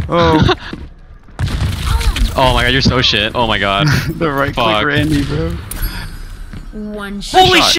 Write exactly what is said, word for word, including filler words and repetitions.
Oh. Oh my god, you're so shit. Oh my god. The right Fuck. click Randy, bro. One shot. Holy shit!